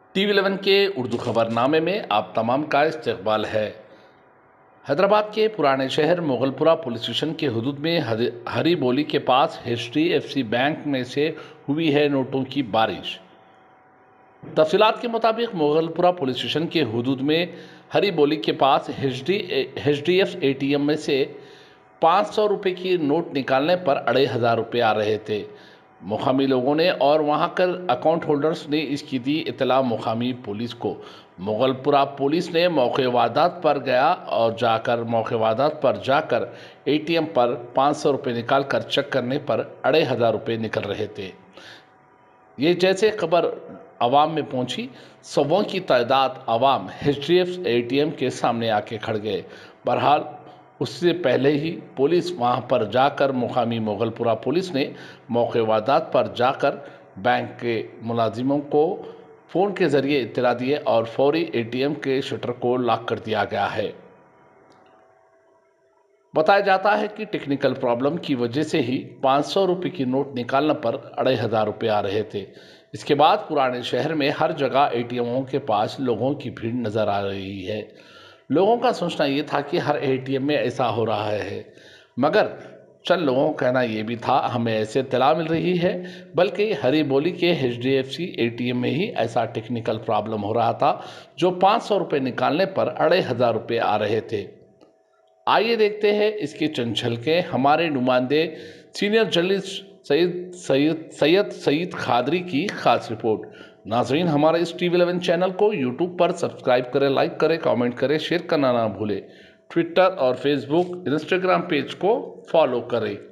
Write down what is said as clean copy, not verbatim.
TV11 के उर्दू खबरनामे में आप तमाम का इस्तकबाल है। हैदराबाद के पुराने शहर मुगलपुरा पुलिस स्टेशन के हुदूद में हरी बोली के पास HDFC बैंक में से हुई है नोटों की बारिश। तफसीलात के मुताबिक मुगलपुरा पुलिस स्टेशन के हुदूद में हरी बोली के पास HDF ATM में से 500 रुपये की नोट निकालने पर 2500 रुपये आ रहे थे। मुकामी लोगों ने और वहां कर अकाउंट होल्डर्स ने इसकी दी इतला मुकामी पुलिस को। मुगलपुरा पुलिस ने मौके वारदात पर जाकर ATM पर 500 रुपये निकाल कर चेक करने पर 2500 रुपये निकल रहे थे। ये जैसे खबर आवाम में पहुंची, सौों की तादाद आवाम HDF ATM के सामने आके खड़ गए। बहरहाल उससे पहले ही पुलिस वहां पर जाकर मुकामी मुगलपुरा पुलिस ने मौके वारदात पर जाकर बैंक के मुलाजिमों को फ़ोन के ज़रिए इत्तला दिए और फौरी ATM के शटर को लॉक कर दिया गया है। बताया जाता है कि टेक्निकल प्रॉब्लम की वजह से ही 500 रुपये की नोट निकालने पर 2500 रुपये आ रहे थे। इसके बाद पुराने शहर में हर जगह ATMों के पास लोगों की भीड़ नज़र आ रही है। लोगों का सोचना ये था कि हर ATM में ऐसा हो रहा है, मगर चंद लोगों का कहना ये भी था हमें ऐसे इत्तला मिल रही है, बल्कि हरी बोली के HDFC ATM में ही ऐसा टेक्निकल प्रॉब्लम हो रहा था जो 500 रुपये निकालने पर 2500 रुपये आ रहे थे। आइए देखते हैं इसके चंद झलके हमारे नुमाइंदे सीनियर जर्नलिस्ट सैयद खादरी की खास रिपोर्ट। नाजरीन, हमारे इस TV11 चैनल को YouTube पर सब्सक्राइब करें, लाइक करें, कमेंट करें, शेयर करना ना भूलें। ट्विटर और फेसबुक, इंस्टाग्राम पेज को फॉलो करें।